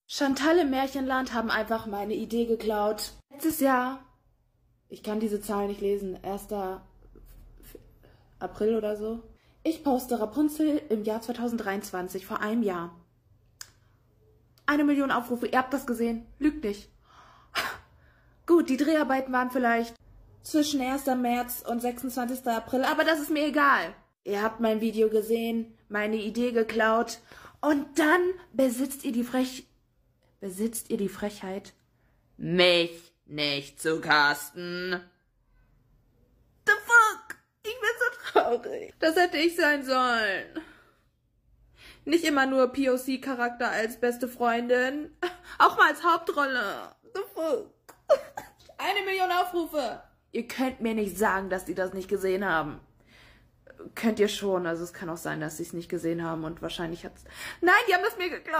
Chantal im Märchenland haben einfach meine Idee geklaut. Letztes Jahr, ich kann diese Zahl nicht lesen, 1. April oder so. Ich poste Rapunzel im Jahr 2023, vor einem Jahr. 1 Million Aufrufe, ihr habt das gesehen, lügt nicht. Gut, die Dreharbeiten waren vielleicht zwischen 1. März und 26. April, aber das ist mir egal. Ihr habt mein Video gesehen, meine Idee geklaut und dann besitzt ihr die Frechheit, mich nicht zu casten. The fuck? Ich bin so traurig. Das hätte ich sein sollen. Nicht immer nur POC-Charakter als beste Freundin, auch mal als Hauptrolle. The fuck? 1 Million Aufrufe. Ihr könnt mir nicht sagen, dass die das nicht gesehen haben. Könnt ihr schon, also es kann auch sein, dass sie es nicht gesehen haben und wahrscheinlich hat's... Nein, die haben das mir geglaubt.